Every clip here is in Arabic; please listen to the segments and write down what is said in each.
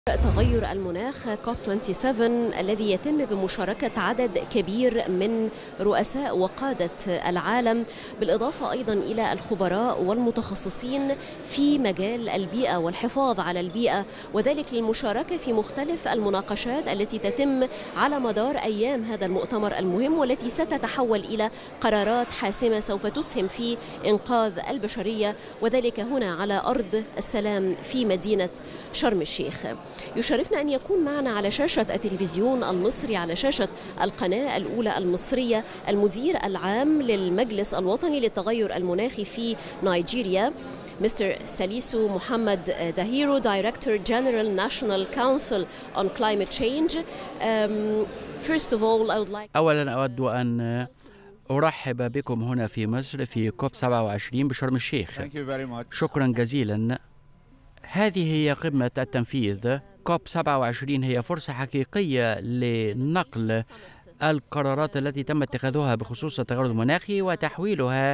تغير المناخ كوب 27 الذي يتم بمشاركة عدد كبير من رؤساء وقادة العالم، بالإضافة أيضا إلى الخبراء والمتخصصين في مجال البيئة والحفاظ على البيئة، وذلك للمشاركة في مختلف المناقشات التي تتم على مدار أيام هذا المؤتمر المهم، والتي ستتحول إلى قرارات حاسمة سوف تسهم في إنقاذ البشرية، وذلك هنا على أرض السلام في مدينة شرم الشيخ. يشرفنا أن يكون معنا على شاشة التلفزيون المصري، على شاشة القناة الأولى المصرية، المدير العام للمجلس الوطني للتغير المناخي في نيجيريا، مستر ساليسو محمد داهيرو، Director General National Council on Climate Change. First of all, I would like... أولا أود أن أرحب بكم هنا في مصر في كوب 27 بشرم الشيخ. شكرا جزيلا. هذه هي قمة التنفيذ. كوب 27 هي فرصة حقيقية لنقل القرارات التي تم اتخاذها بخصوص التغير المناخي وتحويلها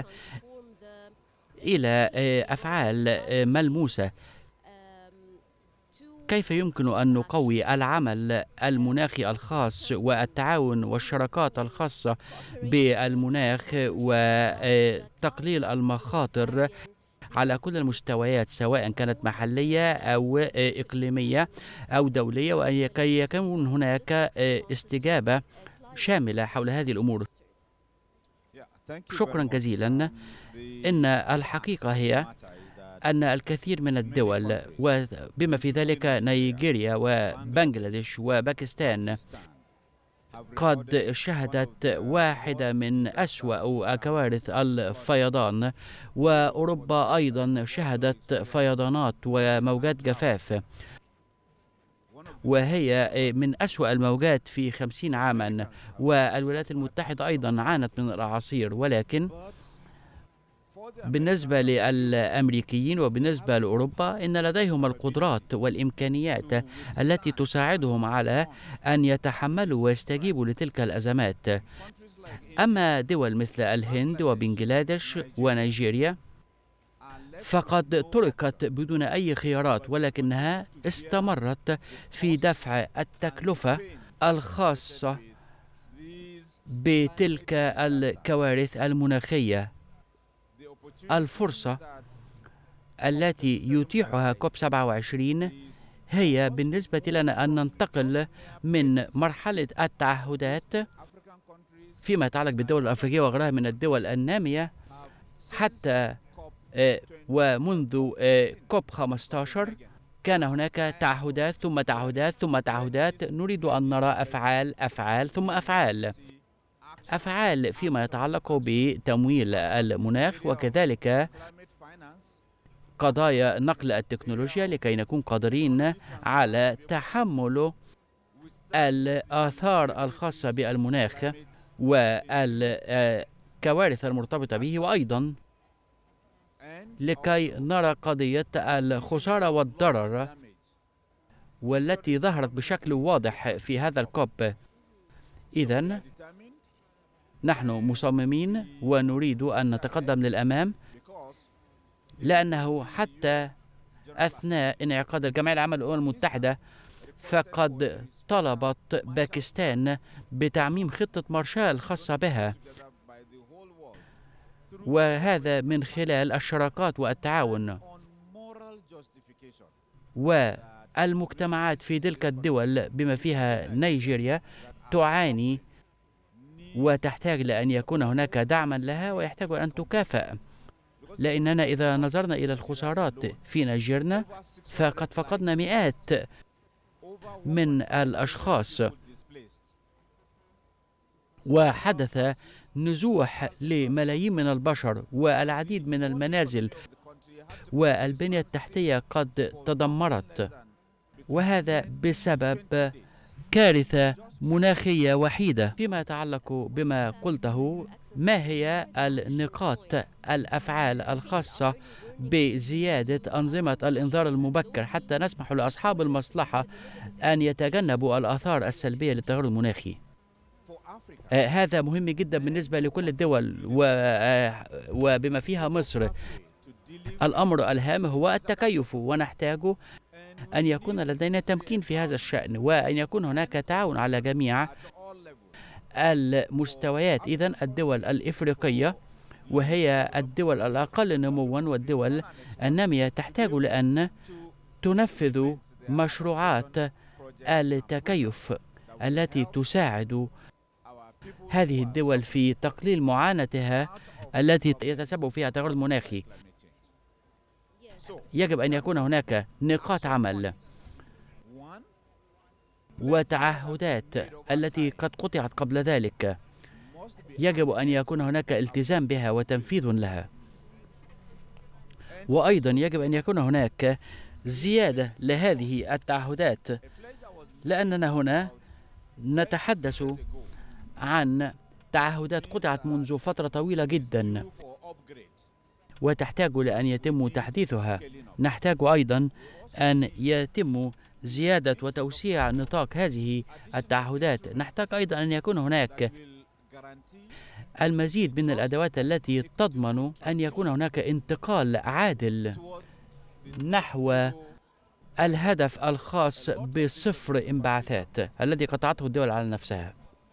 إلى أفعال ملموسة. كيف يمكن أن نقوي العمل المناخي الخاص والتعاون والشراكات الخاصة بالمناخ وتقليل المخاطر على كل المستويات، سواء كانت محلية أو إقليمية أو دولية، وكي يكون هناك استجابة شاملة حول هذه الأمور. شكرا جزيلا. إن الحقيقة هي أن الكثير من الدول وبما في ذلك نيجيريا وبنغلاديش وباكستان قد شهدت واحدة من أسوأ كوارث الفيضان، وأوروبا أيضا شهدت فيضانات وموجات جفاف، وهي من أسوأ الموجات في 50 عاما، والولايات المتحدة أيضا عانت من الأعاصير. ولكن بالنسبة للأمريكيين وبالنسبة لأوروبا إن لديهم القدرات والإمكانيات التي تساعدهم على أن يتحملوا ويستجيبوا لتلك الأزمات. أما دول مثل الهند وبنغلاديش ونيجيريا فقد تركت بدون أي خيارات، ولكنها استمرت في دفع التكلفة الخاصة بتلك الكوارث المناخية. الفرصة التي يتيحها كوب 27 هي بالنسبة لنا أن ننتقل من مرحلة التعهدات فيما يتعلق بالدول الأفريقية وغيرها من الدول النامية، حتى ومنذ كوب 15 كان هناك تعهدات ثم تعهدات ثم تعهدات. نريد أن نرى أفعال ثم أفعال فيما يتعلق بتمويل المناخ، وكذلك قضايا نقل التكنولوجيا لكي نكون قادرين على تحمل الآثار الخاصة بالمناخ والكوارث المرتبطة به، وأيضا لكي نرى قضية الخسارة والضرر والتي ظهرت بشكل واضح في هذا الكوب. إذن نحن مصممين ونريد أن نتقدم للأمام، لأنه حتى أثناء انعقاد الجمعية العامة للأمم المتحدة فقد طلبت باكستان بتعميم خطة مارشال الخاصة بها، وهذا من خلال الشراكات والتعاون. والمجتمعات في تلك الدول بما فيها نيجيريا تعاني وتحتاج لأن يكون هناك دعما لها، ويحتاج أن تكافأ، لأننا إذا نظرنا إلى الخسارات في نيجيرنا فقد فقدنا مئات من الأشخاص، وحدث نزوح لملايين من البشر، والعديد من المنازل والبنية التحتية قد تدمرت، وهذا بسبب كارثة مناخية وحيدة. فيما يتعلق بما قلته، ما هي النقاط الأفعال الخاصة بزيادة أنظمة الإنذار المبكر حتى نسمح لأصحاب المصلحة أن يتجنبوا الآثار السلبية للتغير المناخي؟ هذا مهم جدا بالنسبة لكل الدول وبما فيها مصر. الأمر الهام هو التكيف، ونحتاج أن يكون لدينا تمكين في هذا الشأن، وأن يكون هناك تعاون على جميع المستويات. إذن الدول الإفريقية، وهي الدول الأقل نمواً والدول النامية، تحتاج لأن تنفذ مشروعات التكيف التي تساعد هذه الدول في تقليل معاناتها التي يتسبب فيها التغير المناخي. يجب أن يكون هناك نقاط عمل وتعهدات التي قد قطعت قبل ذلك، يجب أن يكون هناك التزام بها وتنفيذ لها. وأيضا يجب أن يكون هناك زيادة لهذه التعهدات، لأننا هنا نتحدث عن تعهدات قطعت منذ فترة طويلة جدا وتحتاج لأن يتم تحديثها. نحتاج أيضا أن يتم زيادة وتوسيع نطاق هذه التعهدات. نحتاج أيضا أن يكون هناك المزيد من الأدوات التي تضمن أن يكون هناك انتقال عادل نحو الهدف الخاص بصفر انبعاثات الذي قطعته الدول على نفسها.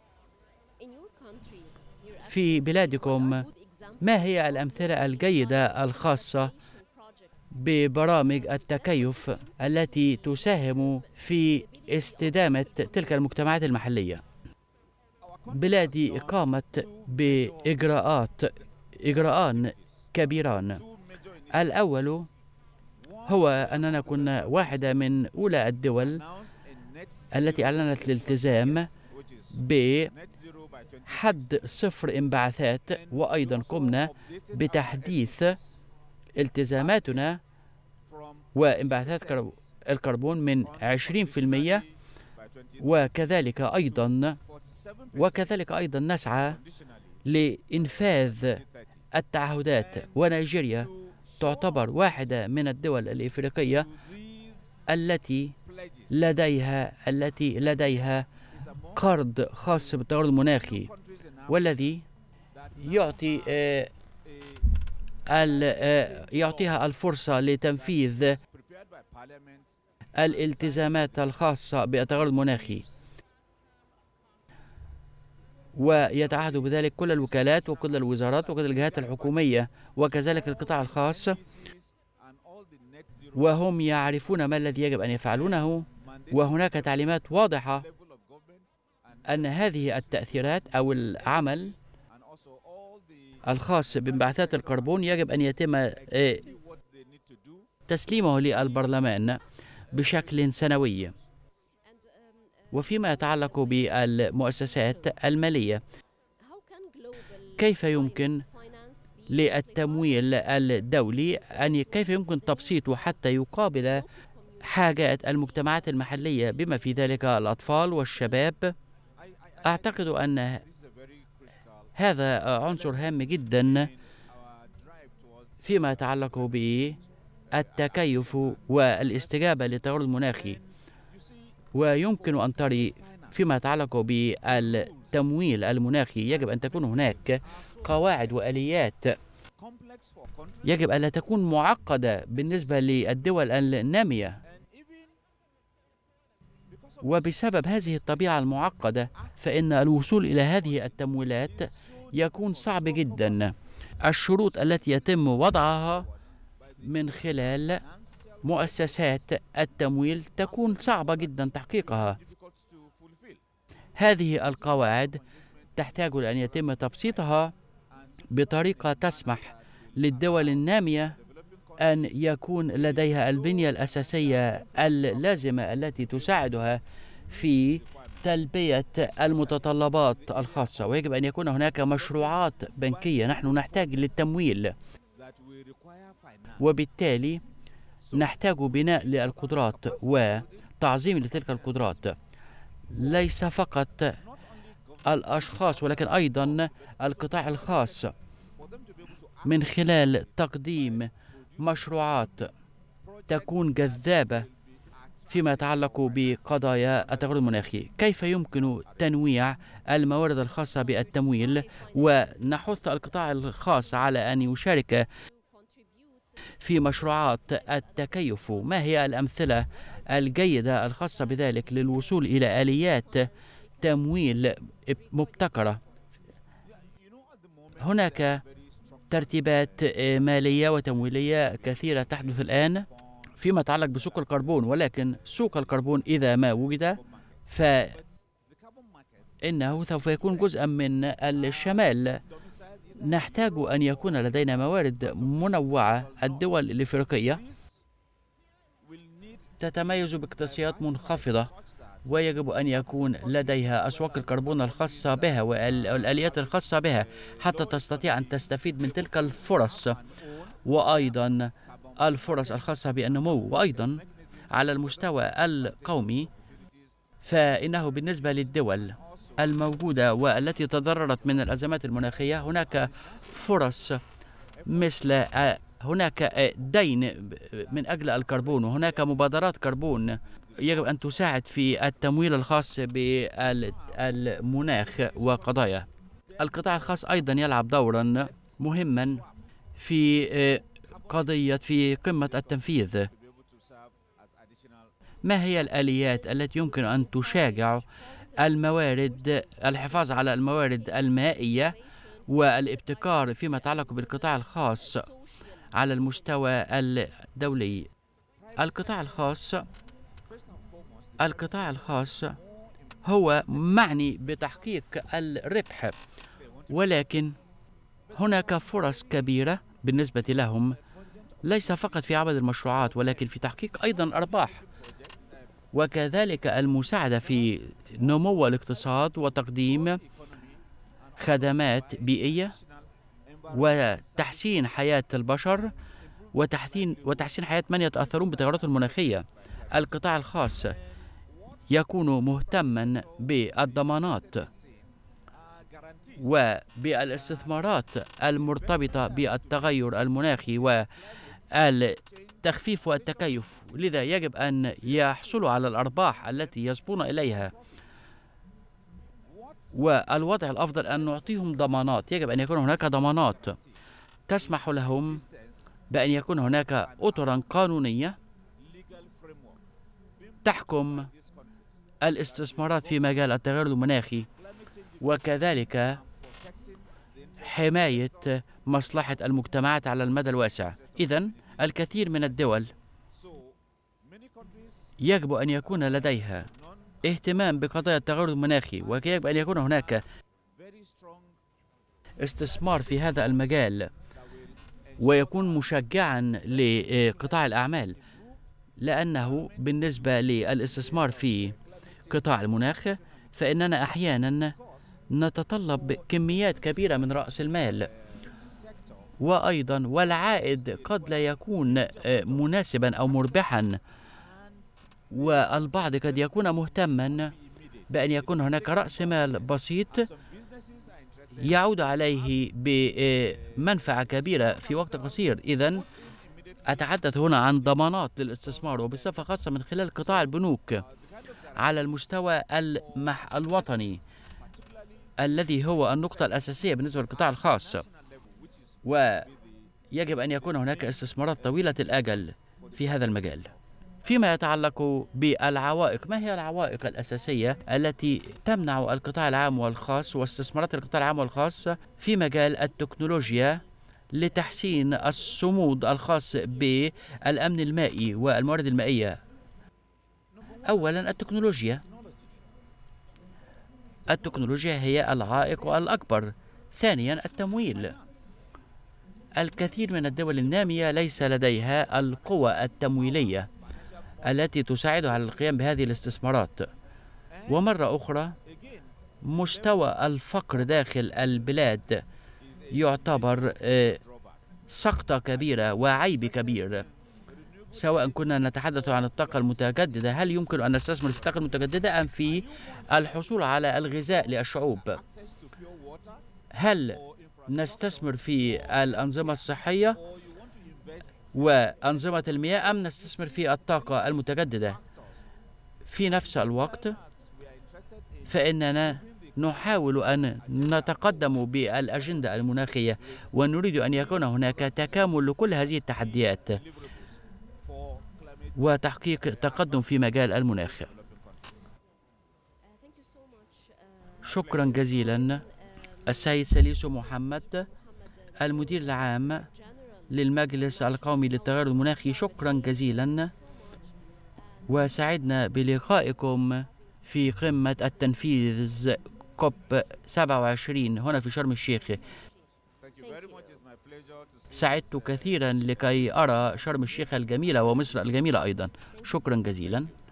في بلادكم ما هي الأمثلة الجيدة الخاصة ببرامج التكيف التي تساهم في استدامة تلك المجتمعات المحلية؟ بلادي قامت بإجراءان كبيران. الأول هو أننا كنا واحدة من أولى الدول التي أعلنت الالتزام بحد صفر انبعاثات، وأيضا قمنا بتحديث التزاماتنا وانبعاثات الكربون من 20%، وكذلك أيضا نسعى لإنفاذ التعهدات. ونيجيريا تعتبر واحدة من الدول الإفريقية التي لديها قرض خاص بالتغير المناخي، والذي يعطيها الفرصة لتنفيذ الالتزامات الخاصة بالتغير المناخي، ويتعهد بذلك كل الوكالات وكل الوزارات وكل الجهات الحكومية وكذلك القطاع الخاص، وهم يعرفون ما الذي يجب أن يفعلونه. وهناك تعليمات واضحة أن هذه التأثيرات أو العمل الخاص بانبعاثات الكربون يجب أن يتم تسليمه للبرلمان بشكل سنوي. وفيما يتعلق بالمؤسسات المالية، كيف يمكن للتمويل الدولي كيف يمكن تبسيطه حتى يقابل حاجات المجتمعات المحلية بما في ذلك الأطفال والشباب؟ أعتقد أن هذا عنصر هام جدا فيما يتعلق بالتكيف والاستجابة للتغير المناخي. ويمكن أن تري فيما يتعلق بالتمويل المناخي يجب أن تكون هناك قواعد وآليات يجب أن لا تكون معقدة بالنسبة للدول النامية، وبسبب هذه الطبيعة المعقدة فإن الوصول إلى هذه التمويلات يكون صعب جدا. الشروط التي يتم وضعها من خلال مؤسسات التمويل تكون صعبة جدا تحقيقها. هذه القواعد تحتاج لأن يتم تبسيطها بطريقة تسمح للدول النامية أن يكون لديها البنية الأساسية اللازمة التي تساعدها في تلبية المتطلبات الخاصة. ويجب أن يكون هناك مشروعات بنكية. نحن نحتاج للتمويل، وبالتالي نحتاج بناء للقدرات وتعظيم لتلك القدرات، ليس فقط الأشخاص ولكن أيضا القطاع الخاص، من خلال تقديم مشروعات تكون جذابة فيما يتعلق بقضايا التغير المناخي. كيف يمكن تنويع الموارد الخاصة بالتمويل ونحث القطاع الخاص على أن يشارك في مشروعات التكيف؟ ما هي الأمثلة الجيدة الخاصة بذلك للوصول إلى آليات تمويل مبتكرة. هناك ترتيبات مالية وتمويلية كثيرة تحدث الآن فيما يتعلق بسوق الكربون، ولكن سوق الكربون إذا ما وجد فإنه سوف يكون جزءا من الشمال. نحتاج أن يكون لدينا موارد منوعة. الدول الإفريقية تتميز باقتصادات منخفضة، ويجب أن يكون لديها أسواق الكربون الخاصة بها والآليات الخاصة بها حتى تستطيع أن تستفيد من تلك الفرص، وأيضا الفرص الخاصة بالنمو. وأيضا على المستوى القومي فإنه بالنسبة للدول الموجودة والتي تضررت من الأزمات المناخية هناك فرص، مثل هناك دين من أجل الكربون، وهناك مبادرات كربون يجب أن تساعد في التمويل الخاص بالمناخ وقضايا. القطاع الخاص أيضا يلعب دورا مهما في قمة التنفيذ. ما هي الآليات التي يمكن أن تشجع الحفاظ على الموارد المائية والابتكار فيما يتعلق بالقطاع الخاص على المستوى الدولي؟ القطاع الخاص هو معني بتحقيق الربح، ولكن هناك فرص كبيرة بالنسبة لهم، ليس فقط في عمل المشروعات ولكن في تحقيق أيضا أرباح، وكذلك المساعدة في نمو الاقتصاد وتقديم خدمات بيئية وتحسين حياة البشر وتحسين حياة من يتأثرون بالتغيرات المناخية. القطاع الخاص يكون مهتما بالضمانات وبالاستثمارات المرتبطة بالتغير المناخي والتخفيف والتكيف، لذا يجب أن يحصلوا على الأرباح التي يصبون إليها. والوضع الأفضل أن نعطيهم ضمانات. يجب أن يكون هناك ضمانات تسمح لهم بأن يكون هناك أطرا قانونية تحكم الاستثمارات في مجال التغير المناخي، وكذلك حماية مصلحة المجتمعات على المدى الواسع. إذن الكثير من الدول يجب أن يكون لديها اهتمام بقضايا التغير المناخي، ويجب أن يكون هناك استثمار في هذا المجال ويكون مشجعا لقطاع الأعمال، لأنه بالنسبة للاستثمار في قطاع المناخ فإننا أحيانا نتطلب كميات كبيرة من رأس المال، وأيضا والعائد قد لا يكون مناسبا أو مربحا، والبعض قد يكون مهتما بأن يكون هناك رأس مال بسيط يعود عليه بمنفعة كبيرة في وقت قصير. إذن أتحدث هنا عن ضمانات للاستثمار، وبصفة خاصة من خلال قطاع البنوك على المستوى الوطني الذي هو النقطة الأساسية بالنسبة للقطاع الخاص. ويجب أن يكون هناك استثمارات طويلة الأجل في هذا المجال. فيما يتعلق بالعوائق، ما هي العوائق الأساسية التي تمنع القطاع العام والخاص واستثمارات القطاع العام والخاص في مجال التكنولوجيا لتحسين الصمود الخاص بالأمن المائي والموارد المائية؟ أولا التكنولوجيا هي العائق الأكبر. ثانيا التمويل. الكثير من الدول النامية ليس لديها القوى التمويلية التي تساعدها على القيام بهذه الاستثمارات. ومرة أخرى مستوى الفقر داخل البلاد يعتبر سقطة كبيرة وعيب كبير. سواء كنا نتحدث عن الطاقة المتجددة، هل يمكن أن نستثمر في الطاقة المتجددة أم في الحصول على الغذاء للشعوب؟ هل نستثمر في الأنظمة الصحية وأنظمة المياه أم نستثمر في الطاقة المتجددة؟ في نفس الوقت فإننا نحاول أن نتقدم بالأجندة المناخية، ونريد أن يكون هناك تكامل لكل هذه التحديات. وتحقيق تقدم في مجال المناخ. شكرا جزيلا السيد سليسو محمد، المدير العام للمجلس القومي للتغير المناخي. شكرا جزيلا، وسعدنا بلقائكم في قمة التنفيذ كوب 27 هنا في شرم الشيخ. سعدت كثيرا لكي أرى شرم الشيخ الجميلة ومصر الجميلة أيضا. شكرا جزيلا.